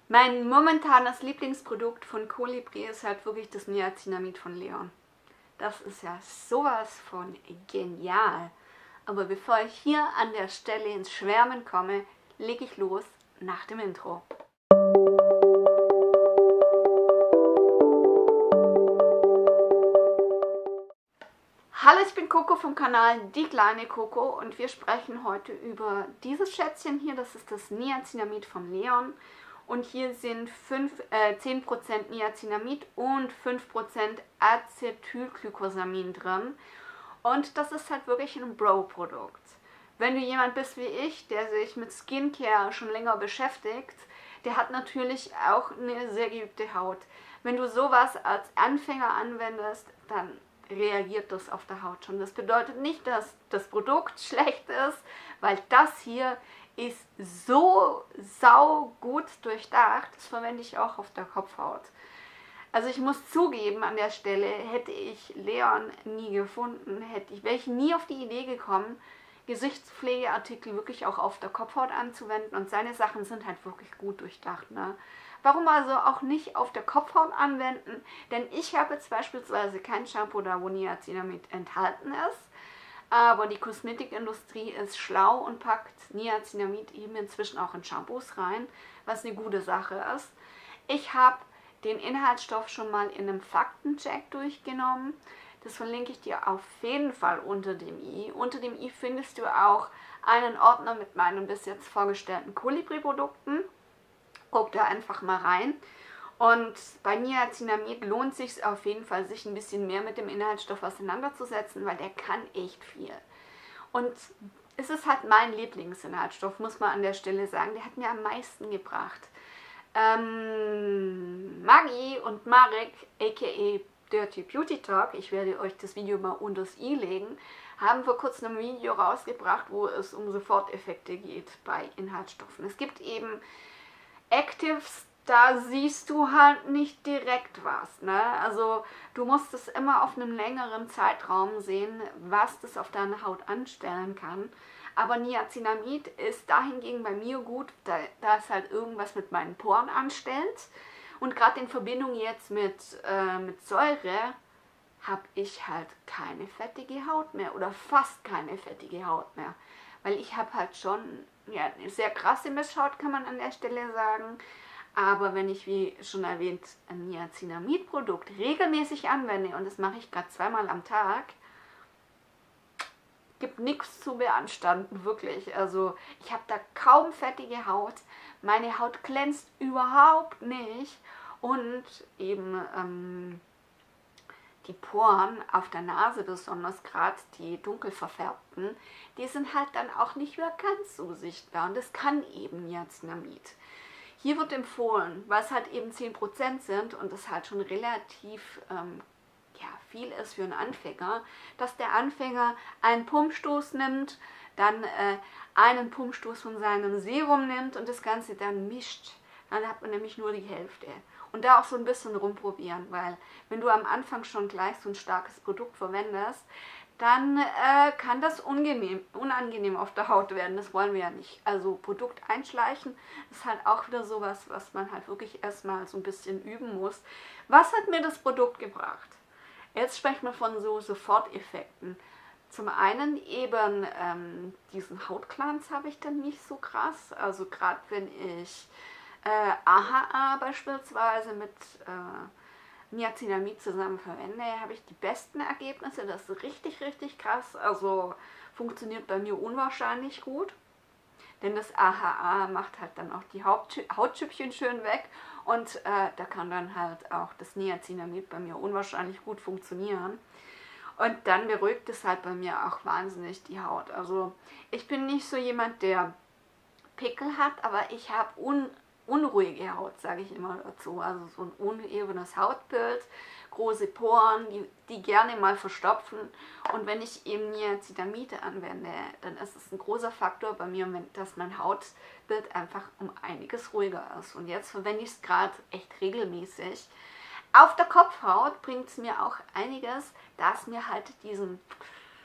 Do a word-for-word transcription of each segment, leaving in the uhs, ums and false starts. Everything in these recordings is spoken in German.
Mein momentanes Lieblingsprodukt von Colibri ist halt wirklich das Niacinamid von Leon. Das ist ja sowas von genial. Aber bevor ich hier an der Stelle ins Schwärmen komme, lege ich los nach dem Intro. Hallo, ich bin Coco vom Kanal Die kleine Coco und wir sprechen heute über dieses Schätzchen hier. Das ist das Niacinamid von Leon. Und hier sind fünf, äh, zehn Prozent Niacinamid und fünf Prozent Acetylglycosamin drin. Und das ist halt wirklich ein Bro-Produkt. Wenn du jemand bist wie ich, der sich mit Skincare schon länger beschäftigt, der hat natürlich auch eine sehr geübte Haut. Wenn du sowas als Anfänger anwendest, dann reagiert das auf der Haut schon. Das bedeutet nicht, dass das Produkt schlecht ist, weil das hier ist so sau gut durchdacht. Das verwende ich auch auf der Kopfhaut. Also ich muss zugeben, an der Stelle hätte ich Leon nie gefunden, hätte ich, wäre ich nie auf die Idee gekommen, Gesichtspflegeartikel wirklich auch auf der Kopfhaut anzuwenden, und seine Sachen sind halt wirklich gut durchdacht. Ne? Warum also auch nicht auf der Kopfhaut anwenden? Denn ich habe jetzt beispielsweise kein Shampoo da, wo Niacinamid enthalten ist. Aber die Kosmetikindustrie ist schlau und packt Niacinamid eben inzwischen auch in Shampoos rein, was eine gute Sache ist. Ich habe den Inhaltsstoff schon mal in einem Faktencheck durchgenommen. Das verlinke ich dir auf jeden Fall unter dem i. Unter dem i findest du auch einen Ordner mit meinen bis jetzt vorgestellten Colibri-Produkten. Guck da einfach mal rein. Und bei Niacinamid lohnt es sich auf jeden Fall, sich ein bisschen mehr mit dem Inhaltsstoff auseinanderzusetzen, weil der kann echt viel. Und es ist halt mein Lieblingsinhaltsstoff, muss man an der Stelle sagen. Der hat mir am meisten gebracht. Ähm, Maggie und Marek, aka Dirty Beauty Talk, ich werde euch das Video mal unter das i legen, haben vor kurzem ein Video rausgebracht, wo es um Soforteffekte geht bei Inhaltsstoffen. Es gibt eben Actives, da siehst du halt nicht direkt was. Ne? Also du musst es immer auf einem längeren Zeitraum sehen, was das auf deine Haut anstellen kann. Aber Niacinamid ist dahingegen bei mir gut, da, da es halt irgendwas mit meinen Poren anstellt. Und gerade in Verbindung jetzt mit, äh, mit Säure habe ich halt keine fettige Haut mehr oder fast keine fettige Haut mehr. Weil ich habe halt schon ja, eine sehr krasse Mischhaut, kann man an der Stelle sagen. Aber wenn ich, wie schon erwähnt, ein Niacinamid-Produkt regelmäßig anwende, und das mache ich gerade zweimal am Tag, gibt nichts zu beanstanden, wirklich. Also ich habe da kaum fettige Haut, meine Haut glänzt überhaupt nicht und eben ähm, die Poren auf der Nase, besonders gerade die dunkel verfärbten, die sind halt dann auch nicht mehr ganz so sichtbar, und das kann eben Niacinamid. Hier wird empfohlen, weil es halt eben zehn Prozent sind und es halt schon relativ ähm, ja, viel ist für einen Anfänger, dass der Anfänger einen Pumpstoß nimmt, dann äh, einen Pumpstoß von seinem Serum nimmt und das Ganze dann mischt. Dann hat man nämlich nur die Hälfte. Und da auch so ein bisschen rumprobieren, weil wenn du am Anfang schon gleich so ein starkes Produkt verwendest, dann äh, kann das unangenehm, unangenehm auf der Haut werden. Das wollen wir ja nicht. Also Produkt einschleichen ist halt auch wieder sowas, was man halt wirklich erstmal so ein bisschen üben muss. Was hat mir das Produkt gebracht? Jetzt sprechen wir von so Soforteffekten. Zum einen eben ähm, diesen Hautglanz habe ich dann nicht so krass. Also gerade wenn ich äh, A H A beispielsweise mit äh, Niacinamid zusammen verwende, habe ich die besten Ergebnisse. Das ist richtig, richtig krass. Also funktioniert bei mir unwahrscheinlich gut. Denn das A H A macht halt dann auch die Hautschüppchen schön weg. Und äh, da kann dann halt auch das Niacinamid bei mir unwahrscheinlich gut funktionieren. Und dann beruhigt es halt bei mir auch wahnsinnig die Haut. Also ich bin nicht so jemand, der Pickel hat, aber ich habe un unruhige Haut, sage ich immer dazu. Also so ein unebenes Hautbild, große Poren, die, die gerne mal verstopfen. Und wenn ich eben Niacinamid anwende, dann ist es ein großer Faktor bei mir, dass mein Hautbild einfach um einiges ruhiger ist. Und jetzt verwende ich es gerade echt regelmäßig. Auf der Kopfhaut bringt es mir auch einiges, da es mir halt diesen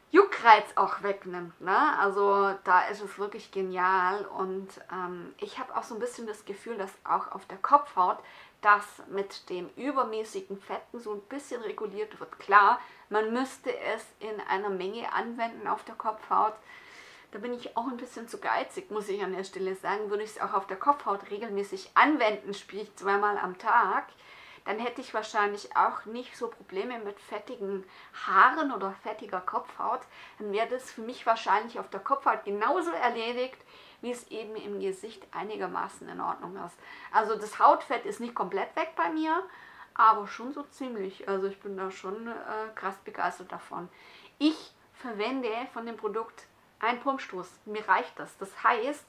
Juckreiz auch wegnimmt. Ne? Also da ist es wirklich genial und ähm, ich habe auch so ein bisschen das Gefühl, dass auch auf der Kopfhaut das mit dem übermäßigen Fetten so ein bisschen reguliert wird. Klar, man müsste es in einer Menge anwenden auf der Kopfhaut. Da bin ich auch ein bisschen zu geizig, muss ich an der Stelle sagen. Würde ich es auch auf der Kopfhaut regelmäßig anwenden, sprich zweimal am Tag, dann hätte ich wahrscheinlich auch nicht so Probleme mit fettigen Haaren oder fettiger Kopfhaut. Dann wäre das für mich wahrscheinlich auf der Kopfhaut genauso erledigt, wie es eben im Gesicht einigermaßen in Ordnung ist. Also das Hautfett ist nicht komplett weg bei mir, aber schon so ziemlich. Also ich bin da schon äh, krass begeistert davon. Ich verwende von dem Produkt einen Pumpstoß. Mir reicht das. Das heißt,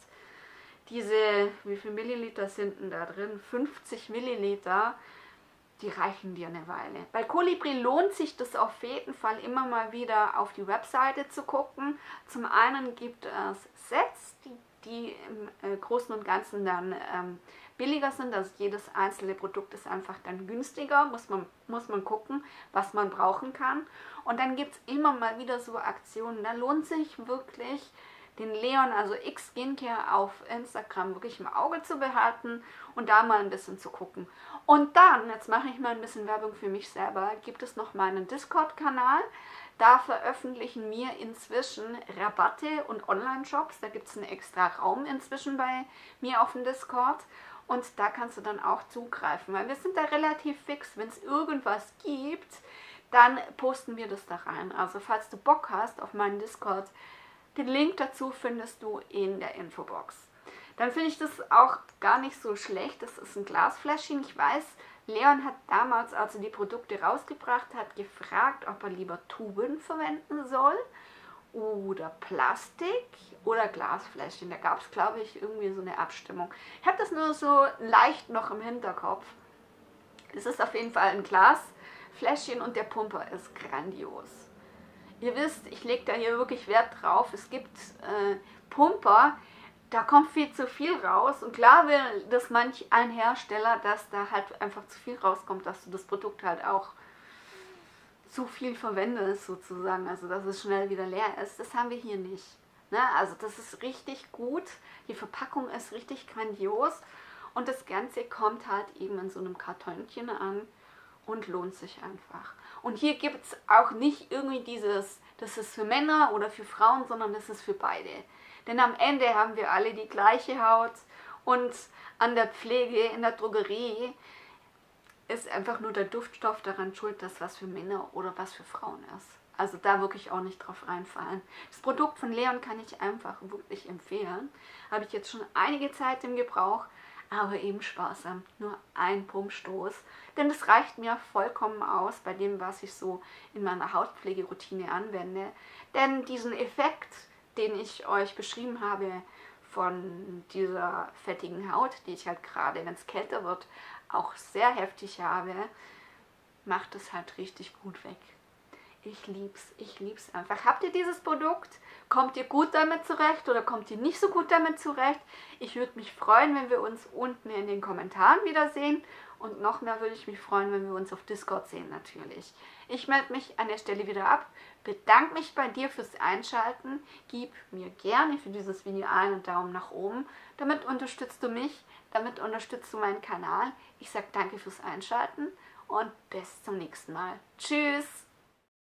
diese, wie viel Milliliter sind denn da drin? fünfzig Milliliter, die reichen dir eine Weile. Bei Kolibri lohnt sich das auf jeden Fall immer mal wieder auf die Webseite zu gucken. Zum einen gibt es Sets, die, die im äh, Großen und Ganzen dann ähm, billiger sind. Also jedes einzelne Produkt ist einfach dann günstiger. Muss man, muss man gucken, was man brauchen kann. Und dann gibt es immer mal wieder so Aktionen. Da lohnt sich wirklich, den Leon, also X Skincare auf Instagram wirklich im Auge zu behalten und da mal ein bisschen zu gucken. Und dann, jetzt mache ich mal ein bisschen Werbung für mich selber, gibt es noch meinen Discord-Kanal. Da veröffentlichen wir inzwischen Rabatte und Online-Shops. Da gibt es einen extra Raum inzwischen bei mir auf dem Discord. Und da kannst du dann auch zugreifen, weil wir sind da relativ fix. Wenn es irgendwas gibt, dann posten wir das da rein. Also falls du Bock hast auf meinen Discord, den Link dazu findest du in der Infobox. Dann finde ich das auch gar nicht so schlecht. Das ist ein Glasfläschchen. Ich weiß, Leon hat damals, als er die Produkte rausgebracht hat, gefragt, ob er lieber Tuben verwenden soll oder Plastik oder Glasfläschchen. Da gab es, glaube ich, irgendwie so eine Abstimmung. Ich habe das nur so leicht noch im Hinterkopf. Es ist auf jeden Fall ein Glasfläschchen und der Pumper ist grandios. Ihr wisst, ich lege da hier wirklich Wert drauf. Es gibt äh, Pumper, da kommt viel zu viel raus. Und klar will das manch ein Hersteller, dass da halt einfach zu viel rauskommt, dass du das Produkt halt auch zu viel verwendest sozusagen. Also dass es schnell wieder leer ist. Das haben wir hier nicht. Ne? Also das ist richtig gut. Die Verpackung ist richtig grandios. Und das Ganze kommt halt eben in so einem Kartönchen an und lohnt sich einfach. Und hier gibt es auch nicht irgendwie dieses, das ist für Männer oder für Frauen, sondern das ist für beide. Denn am Ende haben wir alle die gleiche Haut und an der Pflege, in der Drogerie ist einfach nur der Duftstoff daran schuld, dass was für Männer oder was für Frauen ist. Also da wirklich auch nicht drauf reinfallen. Das Produkt von Leon kann ich einfach wirklich empfehlen. Habe ich jetzt schon einige Zeit im Gebrauch. Aber eben sparsam, nur ein Pumpstoß. Denn das reicht mir vollkommen aus bei dem, was ich so in meiner Hautpflegeroutine anwende. Denn diesen Effekt, den ich euch beschrieben habe von dieser fettigen Haut, die ich halt gerade, wenn es kälter wird, auch sehr heftig habe, macht es halt richtig gut weg. Ich lieb's, ich lieb's einfach. Habt ihr dieses Produkt? Kommt ihr gut damit zurecht oder kommt ihr nicht so gut damit zurecht? Ich würde mich freuen, wenn wir uns unten in den Kommentaren wiedersehen. Und noch mehr würde ich mich freuen, wenn wir uns auf Discord sehen natürlich. Ich melde mich an der Stelle wieder ab. Bedanke mich bei dir fürs Einschalten. Gib mir gerne für dieses Video einen Daumen nach oben. Damit unterstützt du mich, damit unterstützt du meinen Kanal. Ich sage danke fürs Einschalten und bis zum nächsten Mal. Tschüss!